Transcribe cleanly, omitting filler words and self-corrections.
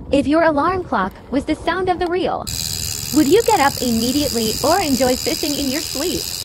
If your alarm clock was the sound of the reel, would you get up immediately or enjoy fishing in your sleep?